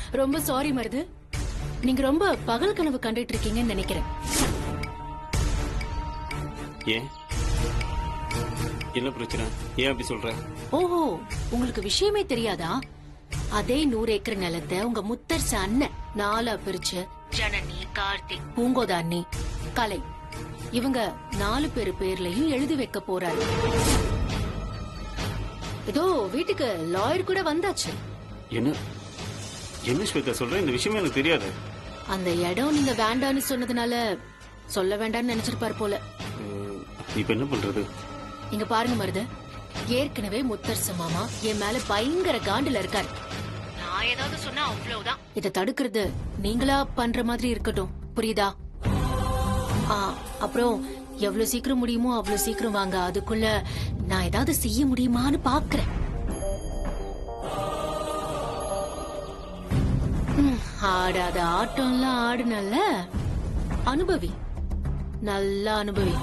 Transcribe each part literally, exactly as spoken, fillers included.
ரொம்ப சாரி மருது. நீங்க ரொம்ப பகல் கனவு கண்டுட்டு இருக்கீங்கன்னு நினைக்கிறேன். ஏன் என்ன பிரச்சனை? ஏன் அப்படி சொல்ற? ஓஹோ, உங்களுக்கு விஷயமே தெரியாதா? அதே நூறு ஏக்கர் நிலத்தை உங்க முத்தரச அண்ணன் நாலா பிரிச்சு ஜனனி, கார்த்திக், பூங்கோதாண்ணி, கலை இவங்க நாலு பேரு பேர்லயும் எழுதி வைக்க போறாரு. ஏதோ வீட்டுக்கு லாயர் கூட வந்தாச்சு. என்ன என்ன ஸ்வேதா சொல்ற? இந்த விஷயமே எனக்கு தெரியாது. அந்த இடம் நீங்க வேண்டான்னு சொன்னதுனால சொல்ல வேண்டாம்னு நினைச்சிருப்பாரு போல. இப்ப என்ன பண்றது? இங்க பாருங்க மருது, ஏற்கனவே முத்தரச மாமா என் மேல பயங்கர காண்டுல இருக்காரு. நான் ஏதாவது சொன்னா அவ்வளவுதான். இத தடுக்கிறது நீங்களா பண்ற மாதிரி இருக்கட்டும், புரியுதா? அப்புறம் எவ்வளவு சீக்கிரம் முடியுமோ அவ்வளவு சீக்கிரம் வாங்க. அதுக்குள்ள நான் ஏதாவது செய்ய முடியுமான்னு பாக்குறேன். ஆடாத ஆட்டம்லாம் ஆடுனல்ல, அனுபவி, நல்லா அனுபவி.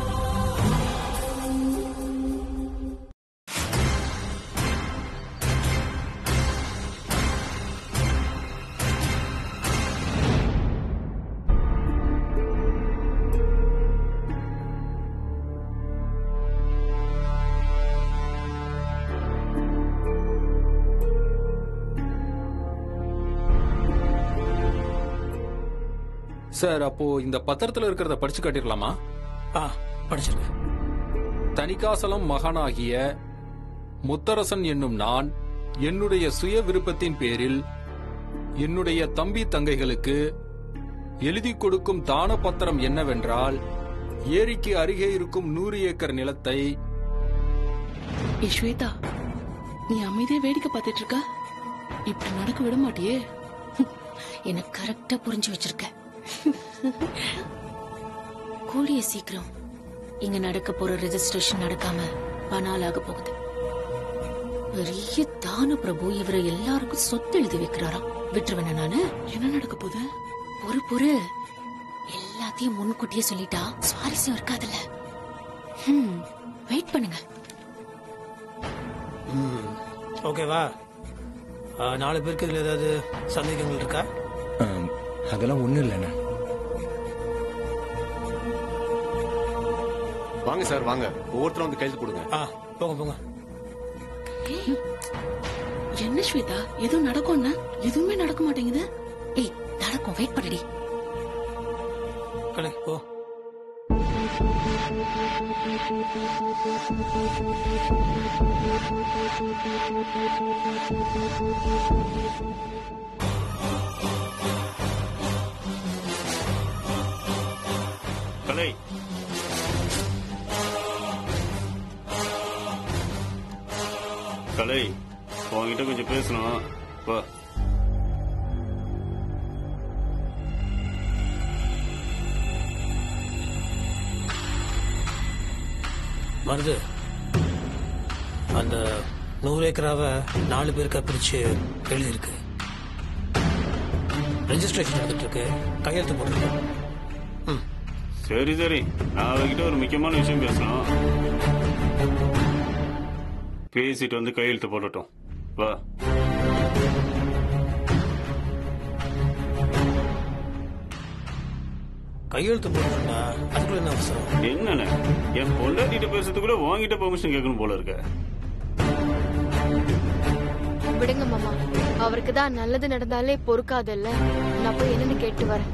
சார், அப்போ இந்த பத்திரத்துல இருக்கிறத படிச்சு காட்டிடலாமா? படிச்சிருக்க. தணிகாசலம் மகனாகிய முத்தரசன் என்னும் நான் என்னுடைய சுய விருப்பத்தின் பேரில் என்னுடைய தம்பி தங்கைகளுக்கு எழுதி கொடுக்கும் தான பத்திரம் என்னவென்றால், ஏரிக்கு அருகே இருக்கும் நூறு ஏக்கர் நிலத்தை. ஸ்வேதா, நீ அமைதியா வேடிக்கை பார்த்துட்டு இருக்க. இப்படி நடக்க விட மாட்டியே. எனக்கு கரெக்டா புரிஞ்சு வச்சிருக்க. கூடிய சீக்கிரம் இங்க நடக்க போற ரெஜிஸ்ட்ரேஷன் நடக்காம பனாலாக போகுது. பெரிய தான பிரபு இவரை எல்லாருக்கும் சொத்து எழுதி வைக்கிறாராம். விட்டுருவேன் நானு. என்ன நடக்க போகுது? பொறு பொறு, எல்லாத்தையும் முன்கூட்டியே சொல்லிட்டா சுவாரஸ்யம் இருக்காதுல்ல. வெயிட் பண்ணுங்க. ஓகேவா? நாலு பேருக்கு இதுல ஏதாவது சந்தேகங்கள் இருக்கா? அதெல்லாம் ஒண்ணும் இல்லைண்ணா. வாங்க சார், வாங்க. ஒவ்வொருத்தரும் வந்து கைது கொடுங்க. போங்க போங்க. என்ன ஸ்வேதா, எதுவும் நடக்கும்? எதுவுமே நடக்க மாட்டேங்குது. ஏய், நடக்கும், வெயிட் பண்ணடி. கலை போ. கலை, கலை, உங்ககிட்ட கொஞ்சம் பேசணும். வா. மருது, அந்த நூறு ஏக்கராவை நாலு பேருக்கா பிரிச்சு எழுதியிருக்கு. ரெஜிஸ்ட்ரேஷன் நடந்துட்டு இருக்கு. கையெழுத்து போட்டுருக்கு. சரி சரி, நான் அவர்கிட்ட ஒரு முக்கியமான விஷயம் பேசணும். பேசிட்டு வந்து கையெழுத்து போடட்டும். வா. கையெழுத்து போடுறா, அதுக்குள்ள என்ன அவசரம்? என்னன்னு என் பொண்டாட்டிட்ட பேசுறது கூட வாங்கிட்ட பெர்மிஷன் கேட்கணும் போல இருக்க. விடுங்க மாமா, அவருக்கு தான் நல்லது நடந்தாலே பொறுக்காதல்ல. நான் போய் என்னன்னு கேட்டு வரேன்.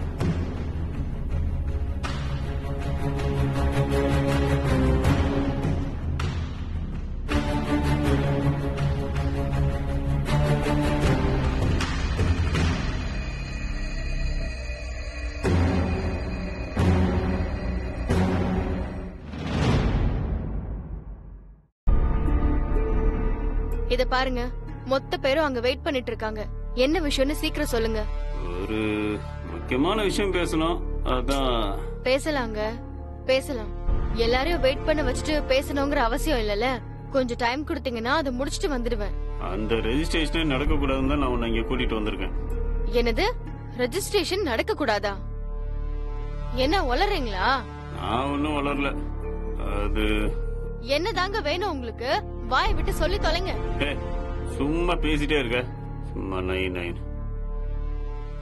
இத பாருங்க, மொத்த பேரும் அங்க வெயிட் பண்ணிட்டு இருக்காங்க. என்ன விஷயம்னு சீக்கிரம் சொல்லுங்க. ஒரு முக்கியமான விஷயம் பேசணும். அதான். பேசலாங்க, பேசலாம். எல்லாரையும் வெயிட் பண்ண வச்சுட்டு பேசணுங்கிற அவசியம் இல்லல. கொஞ்சம் டைம் கொடுத்தீங்கன்னா அதை முடிச்சிட்டு வந்துடுவேன். அந்த ரெஜிஸ்ட்ரேஷன் நடக்க கூடாதுன்னு தான் நான் உன்னை இங்க கூட்டிட்டு வந்திருக்கேன். என்னது? ரெஜிஸ்ட்ரேஷன் நடக்க கூடாதா? என்ன வளர்றீங்களா? நான் ஒன்னும் வளரல. அது என்னதாங்க வேணும் உங்களுக்கு? வாய் விட்டு சொல்லி தொலைங்க. சும்மா பேசிட்டே இருக்க. சும்மா நைன் நைன்.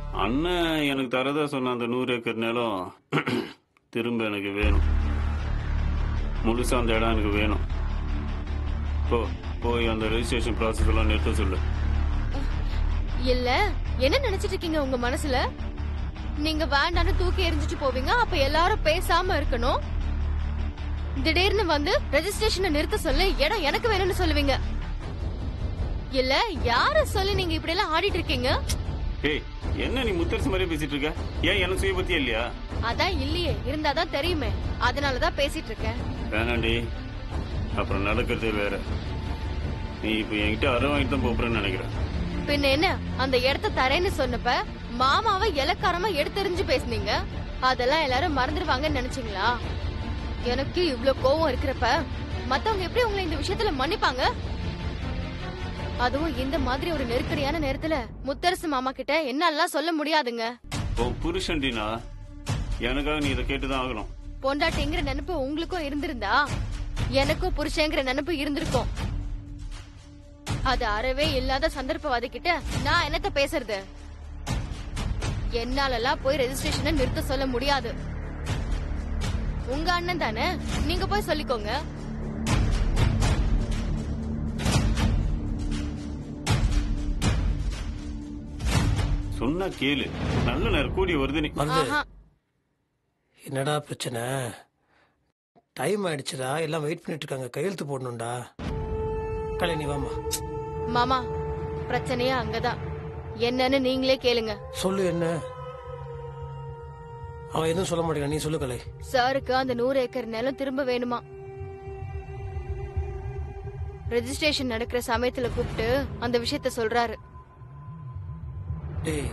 அண்ணன் எனக்கு தரதா சொன்ன அந்த நூறு ஏக்கர் நிலம் திரும்ப எனக்கு வேணும். முழுசா அந்த இடம் எனக்கு வேணும். போ போய் அந்த ரெஜிஸ்ட்ரேஷன் ப்ராசஸ் எல்லாம் நிறுத்த சொல்லு. இல்ல என்ன நினைச்சிட்டு இருக்கீங்க உங்க மனசுல? நீங்க வேண்டான்னு தூக்கி எறிஞ்சிட்டு போவீங்க, அப்ப எல்லாரும் பேசாம இருக்கணும். திடீர்னு வந்து ரெஜிஸ்ட்ரேஷனை நிறுத்த சொல்லு, இடம் எனக்கு வேணும்னு சொல்லுவீங்க. இல்ல யார சொல்லி நீங்க இப்படி எல்லாம் ஆடிட்டு இருக்கீங்க? ஏய், என்ன நீ முத்தரசு மாதிரி பேசிட்டு இருக்க? ஏன் எனக்கு சுய பத்தியா இல்லையா? அதான் இல்லையே, இருந்தாதான் தெரியுமே, அதனாலதான் பேசிட்டு இருக்கேன். வேணாண்டி, அப்புறம் நடக்கிறதே வேற. நீ இப்ப என்கிட்ட அரை வாங்கிட்டு தான் போறேன்னு நினைக்கிறேன். பின்ன என்ன, அந்த இடத்த தரேன்னு சொன்னப்ப மாமாவை இலக்காரமா எடுத்தெறிஞ்சு பேசுனீங்க. அதெல்லாம் எல்லாரும் மறந்துடுவாங்கன்னு நினைச்சீங்களா? எனக்கு இவ்ளோ கோவம் இருக்கிறப்ப மத்தவங்க எப்படி உங்களை இந்த விஷயத்துல மன்னிப்பாங்க? அதுவும் இந்த மாதிரி ஒரு நெருக்கடியான நேரத்துல முத்தரசு மாமா கிட்ட என்னெல்லாம் சொல்ல முடியாதுங்க. ஓ புருஷன்டினா, எனக்காக நீ இதை கேட்டுதான் ஆகணும். பொண்டாட்டிங்கிற நினைப்பு உங்களுக்கும் இருந்திருந்தா எனக்கும் புருஷங்கிற நினைப்பு இருந்திருக்கும். அது அறவே இல்லாத சந்தர்ப்பவாதி கிட்ட நான் என்னத்த பேசுறது? என்னாலலாம் போய் ரெஜிஸ்ட்ரேஷனை நிறுத்த சொல்ல முடியாது. உங்க அண்ணன் தானே, நீங்க போய் சொல்லிக்கோங்க. சொன்னா கேளு, நல்ல நேரம் கூடி வருது. நீ மருது, என்னடா பிரச்சனை? டைம் ஆயிடுச்சுடா, எல்லாம் வெயிட் பண்ணிட்டு இருக்காங்க, கையெழுத்து போடணும்டா. கலை நீ வாமா. மாமா, பிரச்சனையே அங்கதான். என்னன்னு நீங்களே கேளுங்க. சொல்லு என்ன? அவன் எதுவும் சொல்ல மாட்டேங்க, நீ சொல்லு கலை. சாருக்கு அந்த நூறு ஏக்கர் நிலம் திரும்ப வேணுமா? ரெஜிஸ்ட்ரேஷன் நடக்கிற சமயத்துல கூப்பிட்டு அந்த விஷயத்த சொல்றாரு. டேய்,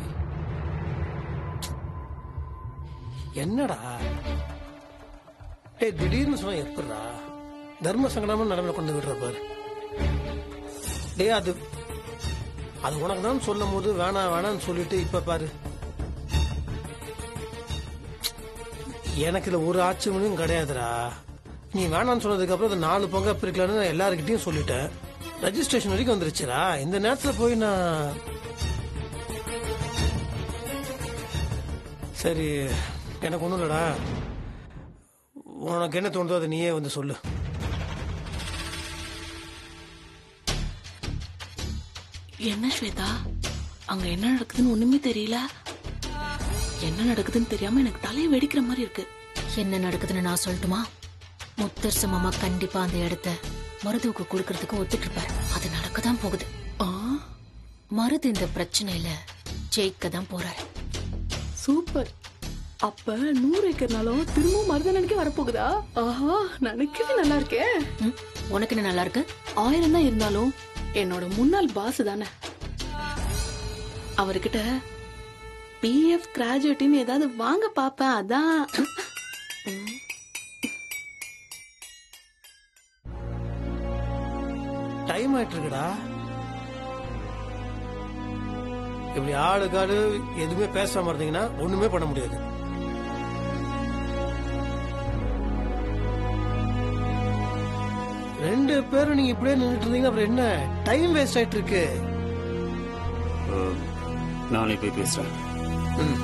என்னடா டேய், திடீர்னு சொன்னா எப்படா தர்ம சங்கடமா நிலைமையில கொண்டு விடுற பாரு. டேய், அது அது உனக்கு தான் சொல்லும் போது வேணாம் வேணான்னு சொல்லிட்டு இப்ப பாரு. எனக்கு இதுல ஒரு ஆட்சேபனையும் கிடையாதுடா. நீ வேணான்னு சொன்னதுக்கு அப்புறம் அதை நாலு பங்கா பிரிக்கலான்னு நான் எல்லாருக்கிட்டையும் சொல்லிட்டேன். ரெஜிஸ்ட்ரேஷன் வரைக்கும் வந்துருச்சுடா. இந்த நேரத்துல போய் நான் சரி, எனக்கு ஒண்ணும் இல்லடா. உனக்கு என்ன தோணுதோ அதை நீயே வந்து சொல்லு. என்ன ஸ்வேதா, அங்க என்ன நடக்குதுன்னு ஒண்ணுமே தெரியல. என்ன நடக்குதுன்னு தெரியாம எனக்கு தலையை வெடிக்கிற மாதிரி இருக்கு. என்ன நடக்குதுன்னு நான் சொல்லட்டுமா? முத்தரசு மாமா கண்டிப்பா அந்த இடத்த மருதுவுக்கு கொடுக்கறதுக்கு ஒத்துட்டு இருப்பாரு. அது நடக்கதான் போகுது. ஆ, மருது இந்த பிரச்சனையில ஜெயிக்க தான் போறாரு. சூப்பர். அப்ப நூறு ஏக்கர்னாலும் திரும்பவும் மருதனனுக்கே வரப்போகுதா? ஆஹா, நினைக்கவே நல்லா இருக்கே. ம், உனக்கு என்ன நல்லா இருக்கு? ஆயிரம் தான் இருந்தாலும் என்னோட முன்னாள் பாஸ் தானே. அவர்கிட்ட பிஎஃப் கிராஜுவேட்னு ஏதாவது வாங்க பாப்பேன். அதான் டைம் ஆயிட்டு இருக்குடா. இப்படி ஆளு காடு எதுவுமே பேசாம இருந்தீங்கன்னா ஒண்ணுமே பண்ண முடியாது. ரெண்டு பேரும் நீங்க இப்படியே நின்றுட்டு இருந்தீங்கன்னா அப்புறம் என்ன? டைம் வேஸ்ட் ஆயிட்டு இருக்கு. நானே போய் பேசுறேன். ம்.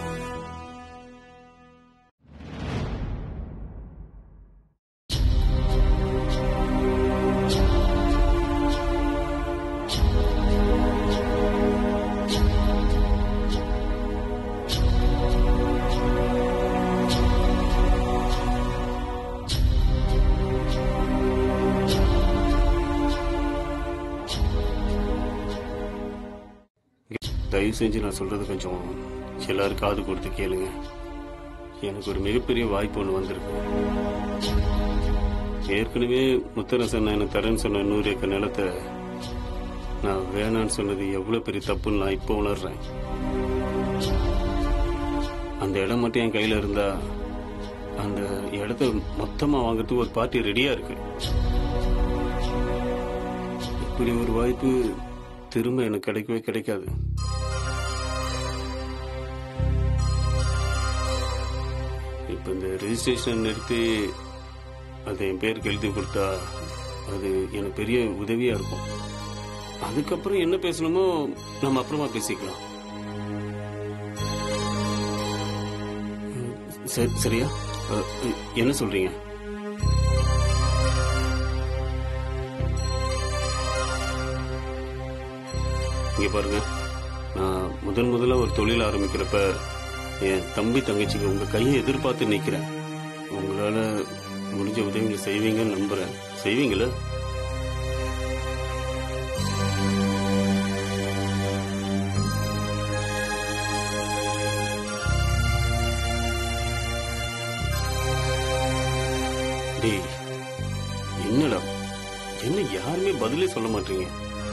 தயவு செஞ்சு நான் சொல்றது கொஞ்சம் எல்லாரும் காது கொடுத்து கேளுங்க. எனக்கு ஒரு மிகப்பெரிய வாய்ப்பு ஒன்று வந்திருக்கு. ஏற்கனவே முத்தரசன் எனக்கு தரேன்னு சொன்ன நூறு ஏக்கர் நிலத்தை நான் வேணான்னு சொன்னது எவ்வளவு பெரிய தப்புன்னு நான் இப்போ உணர்றேன். அந்த இடம் மட்டும் என் கையில இருந்தா அந்த இடத்த மொத்தமா வாங்கறதுக்கு ஒரு பார்ட்டி ரெடியா இருக்கு. இப்படி ஒரு வாய்ப்பு திரும்ப எனக்கு கிடைக்கவே கிடைக்காது. இப்ப இந்த ரெஜிஸ்ட்ரேஷன் நிறுத்தி அதை என் பேருக்கு எழுதி கொடுத்தா அது எனக்கு பெரிய உதவியா இருக்கும். அதுக்கப்புறம் என்ன பேசணுமோ நம்ம அப்புறமா பேசிக்கலாம். சரி சரியா அஹ், என்ன சொல்றீங்க? இங்க பாருங்க, நான் முதன் முதல்ல ஒரு தொழில் ஆரம்பிக்கிறப்ப என் தம்பி தங்கச்சிக்கு உங்க கையை எதிர்பார்த்து நிக்கிறேன். உங்களால முடிஞ்ச உதவிகளை செய்வீங்கன்னு நம்புறேன். செய்வீங்களா? டேய், என்னடா என்ன யாருமே பதிலே சொல்ல மாட்டீங்க?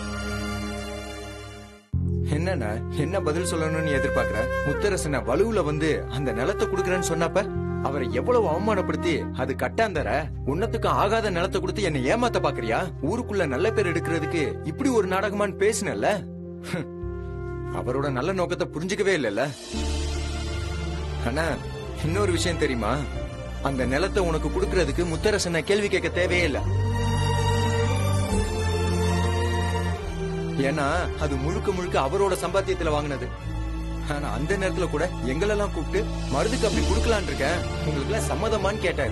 என்னன்னா என்ன பதில் சொல்லணும்னு எதிர்பார்க்கிற? முத்தரசனை வலுவுல வந்து அந்த நிலத்தை குடுக்கறேன்னு சொன்னப்ப அவரை எவ்வளவு அவமானப்படுத்தி அது கட்டாந்தர உன்னத்துக்கு ஆகாத நிலத்தை கொடுத்து என்னை ஏமாத்த பாக்குறியா? ஊருக்குள்ள நல்ல பேர் எடுக்கிறதுக்கு இப்படி ஒரு நாடகமான்னு பேசினல்ல. அவரோட நல்ல நோக்கத்தை புரிஞ்சுக்கவே இல்லல்ல. ஆனா இன்னொரு விஷயம் தெரியுமா? அந்த நிலத்தை உனக்கு கொடுக்கறதுக்கு முத்தரசனை கேள்வி கேட்க தேவையே இல்லை. ஏன்னா அது முழுக்க முழுக்க அவரோட சம்பாத்தியத்துல வாங்கினது. ஆனா அந்த நேரத்துல கூட எங்களெல்லாம் கூப்பிட்டு மருதுக்கு அப்படி குடுக்கலான் இருக்கேன், உங்களுக்கு எல்லாம் சம்மதமான்னு கேட்டாரு.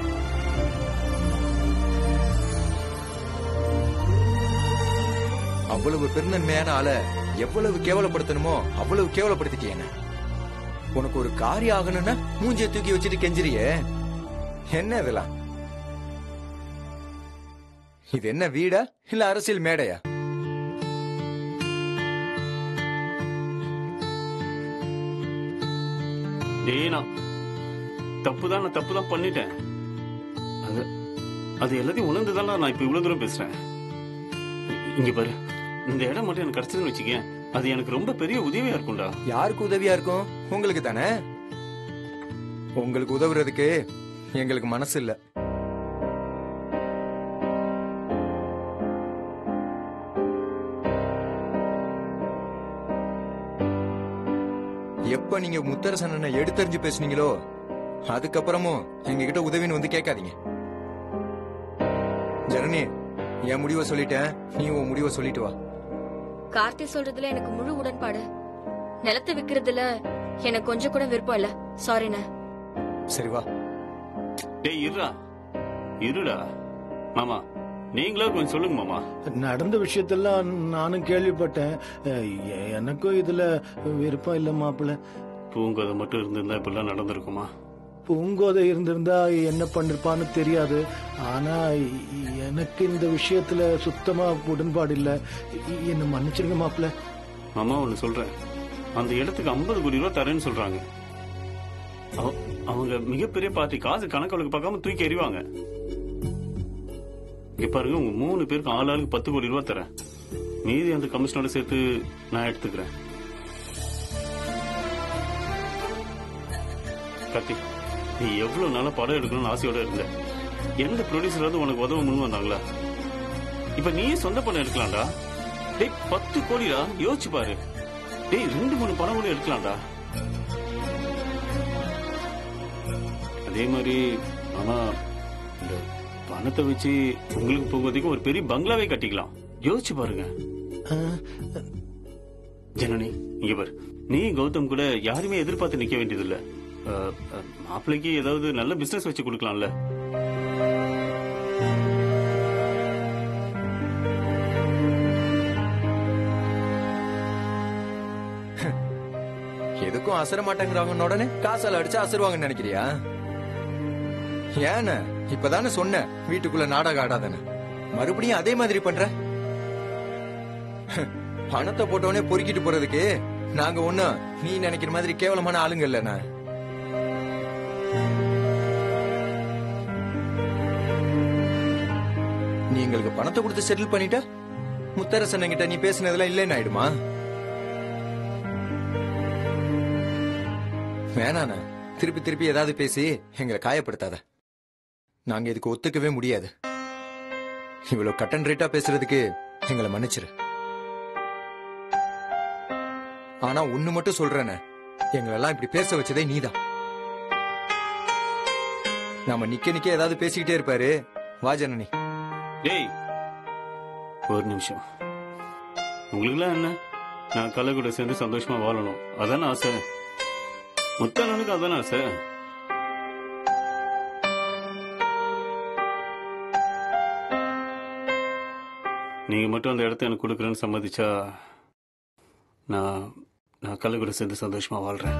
அவ்வளவு பெருந்தன்மையான ஆளை எவ்வளவு கேவலப்படுத்தணுமோ அவ்வளவு கேவலப்படுத்திட்டேன். உனக்கு ஒரு காரியம் ஆகணும்னா மூஞ்சிய தூக்கி வச்சுட்டு கெஞ்சிரியே, என்ன இதெல்லாம்? இது என்ன வீடா இல்ல அரசியல் மேடையா? டேய், நான் தப்புதான் நான் தப்பு தான் பண்ணிட்டேன். அது அது எல்லாத்தையும் உணர்ந்துதான் நான் இப்ப இவ்வளவு தூரம் பேசுறேன். இங்க பாரு, இந்த இடம் மட்டும் எனக்கு கிடைச்சதுன்னு வச்சுக்கேன், அது எனக்கு ரொம்ப பெரிய உதவியா இருக்கும்டா. யாருக்கு உதவியா இருக்கும்? உங்களுக்கு தானே. உங்களுக்கு உதவுறதுக்கு எங்களுக்கு மனசு இல்ல. எப்ப நீங்க முத்தரசன் எடுத்தறிஞ்சு பேசுனீங்களோ அதுக்கப்புறமும் எங்க கிட்ட உதவின்னு வந்து கேட்காதீங்க. ஜனனி, என் முடிவை சொல்லிட்டேன், நீ உன் முடிவை சொல்லிட்டு வா. கார்த்தி சொல்றதுல எனக்கு முழு உடன்பாடு. நிலத்தை விக்கிறதுல எனக்கு கொஞ்சம் கூட விருப்பம் இல்ல. சாரிண்ண. சரி வா. டேய் இருடா, இருடா மாமா, நீங்களா கொஞ்சம் சொல்லுங்க மாமா. நடந்த விஷயத்தெல்லாம் நானும் கேள்விப்பட்டேன். எ- எனக்கும் இதுல விருப்பம் இல்ல மாப்பிள்ள. பூங்கதை மட்டும் இருந்திருந்தா இப்பெல்லாம் நடந்திருக்குமா? பூங்கோதை இருந்திருந்தா என்ன பண்ணிருப்பான்னு தெரியாது. ஆனா இ- எனக்கு இந்த விஷயத்துல சுத்தமா உடன்பாடு இல்ல. இ- என்ன மன்னிச்சிருங்க மாப்பிள்ள. மாமா ஒண்ணு சொல்றேன், அந்த இடத்துக்கு ஐம்பது கோடி ரூபாய் தரேன்னு சொல்றாங்க. அவ- அவங்க மிகப்பெரிய பார்ட்டி, காசு கணக்கு பார்க்காம தூக்கி எறிவாங்க. இங்க பாருங்க, உங்க மூணு பேருக்கு ஆள் ஆளுக்கு பத்து கோடி ரூபாய் தரேன். மீதி அந்த கமிஷனோட சேர்த்து நான் எடுத்துக்கிறேன். கத்தி, நீ எவ்வளவு நாளா படம் எடுக்கணும்னு ஆசையோட இருந்த. எந்த ப்ரொடியூசராவது உனக்கு உதவ முன் வந்தாங்களா? இப்ப நீயே சொந்த படம் எடுக்கலாம்டா. டேய், பத்து கோடிடா, யோசிச்சு பாரு. டேய், ரெண்டு மூணு படம் கூட எடுக்கலாம்டா. அதே மாதிரி ஆனா இந்த பணத்தை வச்சு உங்களுக்கு போகுறதுக்கு ஒரு பெரிய பங்களாவே கட்டிக்கலாம். யோசிச்சு பாருங்க. ஜனனி, இங்க பாரு, நீ கௌதம் கூட யாருமே எதிர்பார்த்து நிக்க வேண்டியது இல்ல. அஹ், அஹ், மாப்பிள்ளைக்கு ஏதாவது நல்ல பிசினஸ் வச்சு கொடுக்கலாம்ல. எதுக்கும் அசர மாட்டேங்கிறாங்க உடனே காசால அடிச்சு அசருவாங்கன்னு நினைக்கிறியா? ஏன இப்பதானே சொன்ன வீட்டுக்குள்ள நாடகம் ஆடாதானே, மறுபடியும் அதே மாதிரி பண்ற? பணத்தை போட்டவனே பொறுக்கிட்டு போறதுக்கு நாங்க ஒண்ணும் நீ நினைக்கிற மாதிரி கேவலமான ஆளுங்க இல்லண்ணா. நீ எங்களுக்கு பணத்தை கொடுத்து செட்டில் பண்ணிட்ட, முத்தரசன் கிட்ட நீ பேசினதெல்லாம் இல்லைன்னு ஆயிடுமா? வேணாண்ணா, திருப்பி திருப்பி ஏதாவது பேசி எங்களை காயப்படுத்தாத. நாங்க இதுக்கு ஒத்துக்கவே முடியாது. இவ்வளவு கட்டன் ரேட்டா பேசுறதுக்கு எங்களை மன்னிச்சிரு. ஆனா ஒண்ணு மட்டும் சொல்றேன்னு, எங்களெல்லாம் இப்படி பேச வச்சதே நீதான். நாம நிக்க நிக்க ஏதாவது பேசிக்கிட்டே இருப்பாரு. வா ஜனனி. டேய், ஒரு நிமிஷம். உங்களுக்குலாம் என்ன, நான் கலை கூட சேர்ந்து சந்தோஷமா வாழணும், அதானே ஆசை? முத்தண்ணனுக்கு அதானே ஆசை? நீங்க மட்டும் அந்த இடத்த எனக்கு கொடுக்குறேன்னு சம்மதிச்சா நான் நான் கலை கூட சேர்ந்து சந்தோஷமா வாழ்றேன்.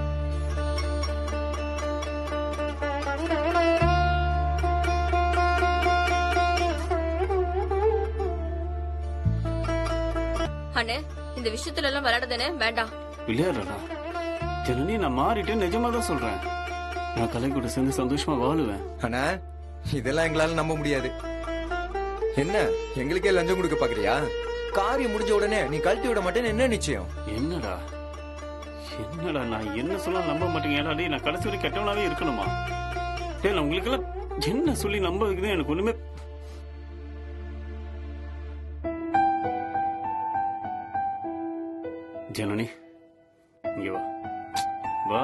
அண்ணே இந்த விஷயத்துல எல்லாம் விளையாடுதானே வேண்டாம். விளையாடுறா ஜனனி, நான் மாறிட்டேன், நிஜமா தான் சொல்றேன். நான் கலை கூட சேர்ந்து சந்தோஷமா வாழுவேன். அண்ணா இதெல்லாம் எங்களால நம்ப முடியாது. என்ன எங்களுக்கே லஞ்சம் கொடுக்க பாக்குறியா? காரியம் முடிஞ்ச உடனே நீ கழட்டி விட மாட்டேன்னு என்ன நிச்சயம்? என்னடா என்னடா நான் என்ன சொல்ல நம்ப மாட்டேங்க. ஏடா டேய், நான் கடைசி வரை கெட்டவனாவே இருக்கணுமா? டேய், நான் உங்களுக்கு எல்லாம் என்ன சொல்லி நம்ப வைக்குது எனக்கு ஒண்ணுமே. ஜனனி இங்க வா வா.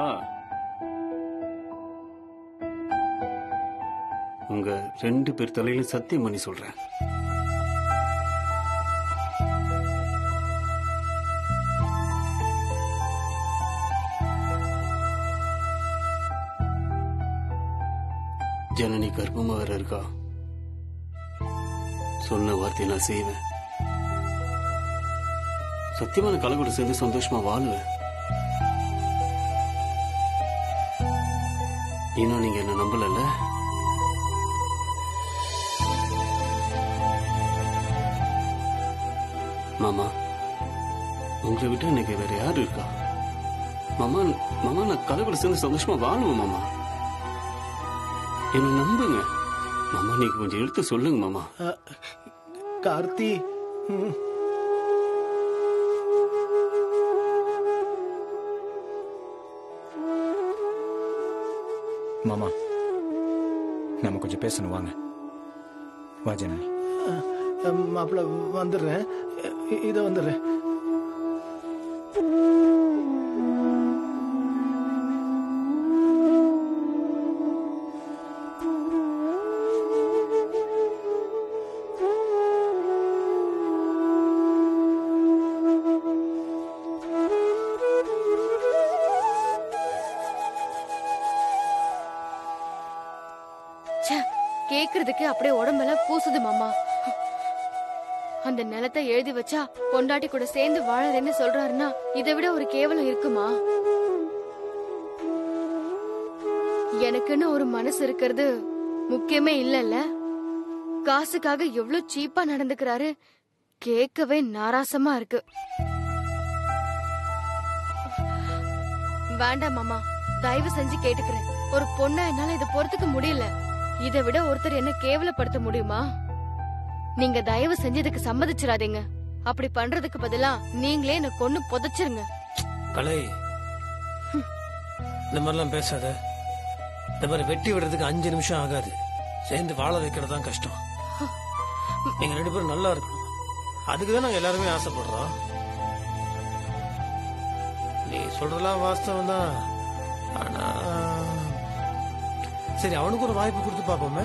உங்க ரெண்டு பேர் தலையிலும் சத்தியம் பண்ணி சொல்றேன். ஜனனி கர்ப்பமா வேற இருக்கா. சொன்ன வார்த்தையை நான் செய்வேன். சத்தியமான கலை கூட சேர்ந்து சந்தோஷமா வாழுவேன். இன்னும் நீங்க என்ன நம்பல. மாமா, உங்களை விட்டு எனக்கு வேற யாரு இருக்கா? மாமா மாமா நான் கலை கூட சேர்ந்து சந்தோஷமா வாழுவேன் மாமா. என்ன நம்புங்க மாமா. நீங்க கொஞ்சம் எடுத்து சொல்லுங்க மாமா. கார்த்தி, மாமா நம்ம கொஞ்சம் பேசணும், வாங்க. வா ஜனனி. மாப்பிள்ள வந்துடுறேன், இதை வந்துடுறேன். கேக்குறதுக்கு அப்படியே உடம்பெல்லாம் கூசுது மாமா. அந்த நிலத்தை எழுதி வச்சா பொண்டாட்டி கூட சேர்ந்து வாழறேன்னு சொல்றாருன்னா இதை விட ஒரு கேவலம் இருக்குமா? எனக்குன்னு ஒரு மனசு இருக்கிறது முக்கியமே இல்லல்ல. காசுக்காக எவ்வளவு சீப்பா நடந்துக்கிறாரு. கேட்கவே நாராசமா இருக்கு. வேண்டாம் மாமா, தயவு செஞ்சு கேட்டுக்கிறேன். ஒரு பொண்ணா என்னால இதை பொறுத்துக்க முடியல. இதை விட ஒருத்தர் என்ன கேவலப்படுத்த முடியுமா? நீங்க தயவு செஞ்சதுக்கு சம்மதிச்சிடாதீங்க. அப்படி பண்றதுக்கு பதிலா நீங்களே என்ன கொன்னு புதைச்சிருங்க. கலை, இந்த மாதிரிலாம் பேசாத. இந்த மாதிரி வெட்டி விடுறதுக்கு அஞ்சு நிமிஷம் ஆகாது. சேர்ந்து வாழ வைக்கிறது தான் கஷ்டம். நீங்க ரெண்டு பேரும் நல்லா இருக்கணும். அதுக்குதான் நாங்க எல்லாருமே ஆசைப்படுறோம். நீ சொல்றதெல்லாம் வாஸ்தவம் தான். ஆனா சரி, அவனுக்கு ஒரு வாய்ப்பு கொடுத்து பாப்போமே.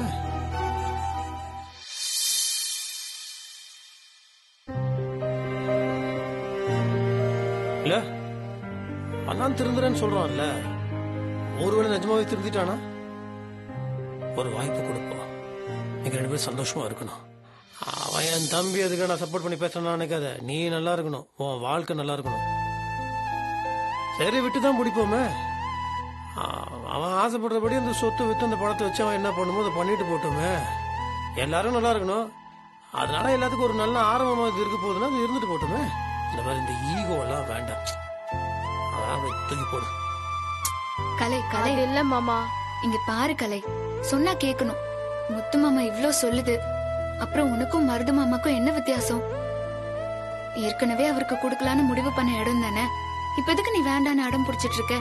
இல்ல அண்ணான் திருந்துறேன்னு சொல்றான்ல, ஒருவேளை நிஜமாவே திருந்திட்டானா ஒரு வாய்ப்பு கொடுப்போம். நீங்க ரெண்டு பேரும் சந்தோஷமா இருக்கணும். அவன் என் தம்பி, அதுக்கு நான் சப்போர்ட் பண்ணி பேசுறேன்னு நினைக்காத. நீ நல்லா இருக்கணும், உன் வாழ்க்கை நல்லா இருக்கணும். சரி, விட்டுதான் பிடிப்போமே. அவன் ஆசைப்படுறபடி அந்த சொத்து வித்து அந்த பணத்தை வச்சு அவன் என்ன பண்ணுமோ அதை பண்ணிட்டு போட்டோமே. எல்லாரும் நல்லா இருக்கணும். அதனால எல்லாத்துக்கும் ஒரு நல்ல ஆரம்பமா இது இருக்க போகுதுன்னா அது இருந்துட்டு போட்டோமே. இந்த மாதிரி இந்த ஈகோ எல்லாம் வேண்டாம். அதான் தூக்கி போடு. கலை கலை இல்ல மாமா, இங்க பாரு கலை, சொன்னா கேட்கணும். முத்து மாமா இவ்ளோ சொல்லுது, அப்புறம் உனக்கும் மருது மாமாக்கும் என்ன வித்தியாசம்? ஏற்கனவே அவருக்கு கொடுக்கலான்னு முடிவு பண்ண இடம் தானே. இப்ப எதுக்கு நீ வேண்டான்னு அடம் பிடிச்சிட்டு இருக்க?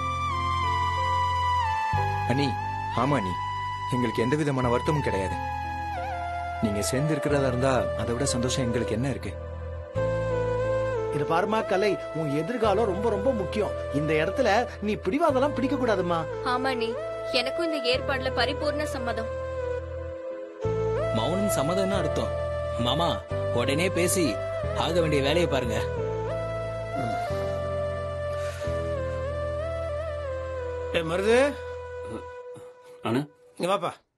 அண்ணி, ஆமா அண்ணி, எங்களுக்கு எந்த விதமான வருத்தமும் கிடையாது. நீங்க சேர்ந்து இருக்கிறதா இருந்தா அதை விட சந்தோஷம் எங்களுக்கு என்ன இருக்கு? இது பாருமா கலை, உன் எதிர்காலம் ரொம்ப ரொம்ப முக்கியம். இந்த இடத்துல நீ பிடிவாதெல்லாம் பிடிக்க கூடாதுமா. ஆமா நீ, எனக்கும் இந்த ஏற்பாடுல பரிபூர்ண சம்மதம். மௌனம் சம்மதம்னு அர்த்தம். மாமா உடனே பேசி ஆக வேண்டிய வேலையை பாருங்க. மருது, அண்ணா இங்க வாப்பா.